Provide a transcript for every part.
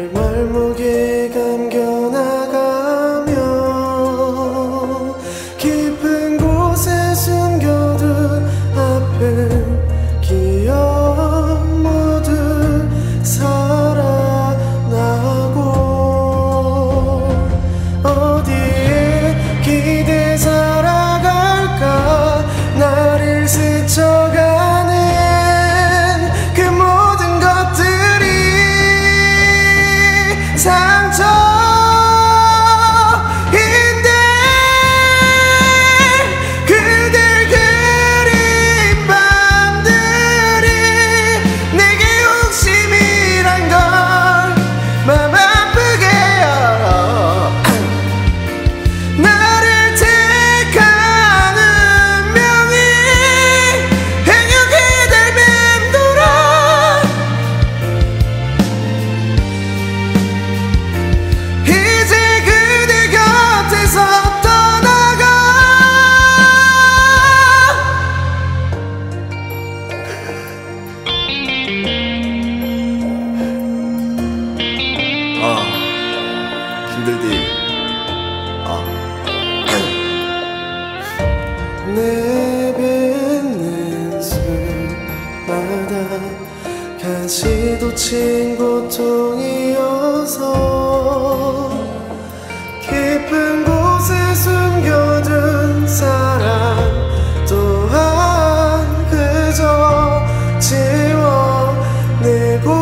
말목에 감겨나가며 깊은 곳에 숨겨둔 아픈 기억 모두 살아나고 어디에 기대 살아갈까 나를 스쳐가는 그 모든 것들이 상처인데 그댈 그린 밤들이 내게 욕심이란 걸 맘 아프게 알아. 나를 택한 운명이 행여 그댈 맴돌아 이제 그대 곁에서 떠나가. 힘들디. 내뱉는 수마다 가시도 친 고통이어서 깊은 곳에 숨겨둔 사랑 또한 그저 지워내고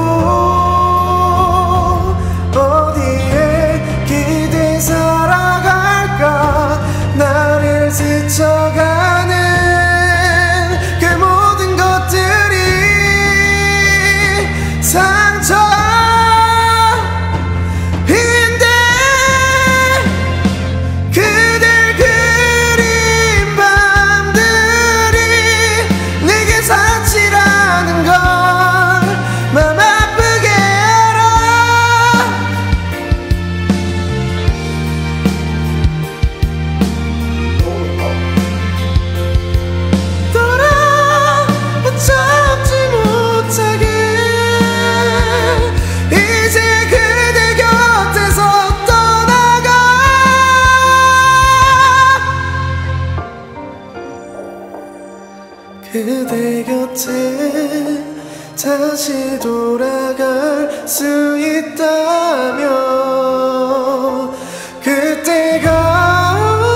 어디에 기대 살아갈까 나를 스쳐가는 그 모든 것들이 상처인데 그댈 그린 밤들이 내게 사치라는 걸 맘 아프게 알아. 참지 못하게 이제 그대 곁에서 떠나가. 그대 곁에 다시 돌아갈 수 있다면 그때가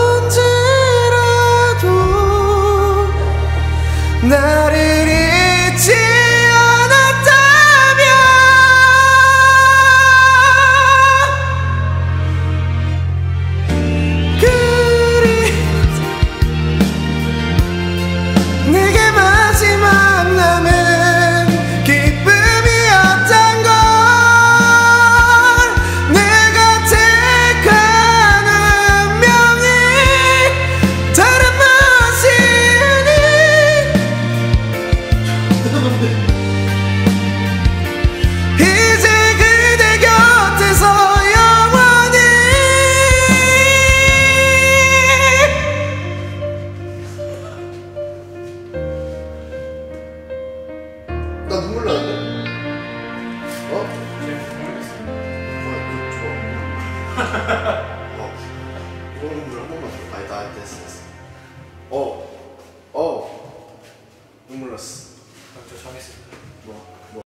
언제라도 나를 잊지 않았다면 내게 마지막 남은 기쁨이었던 걸 내가 택한 운명이 다른 무엇이니 이제 그대 곁에서 영원히. 나 눈물 나는데? 어? 좋아. 이거 눈물 한 번만 줘. 아니 나 됐어.